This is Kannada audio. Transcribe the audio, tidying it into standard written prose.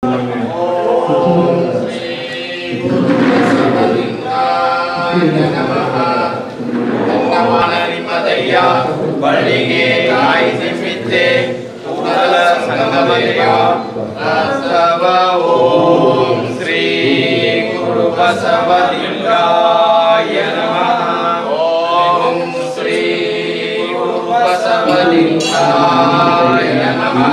ಬಳ್ಳಿಗೆ ಕಾಯಿ ಸಿಮ್ಮಿದ್ದೆ ಕೂಡಲ ಸಂಗಮನೆಯ ಬಸವ ಓಂ ಶ್ರೀ ಗುರು ಬಸವಲಿಂಗಾಯ ನಮಃ. ಓಂ ಶ್ರೀ ಗುರು ಬಸವಲಿಂಗಾಯ ನಮಃ.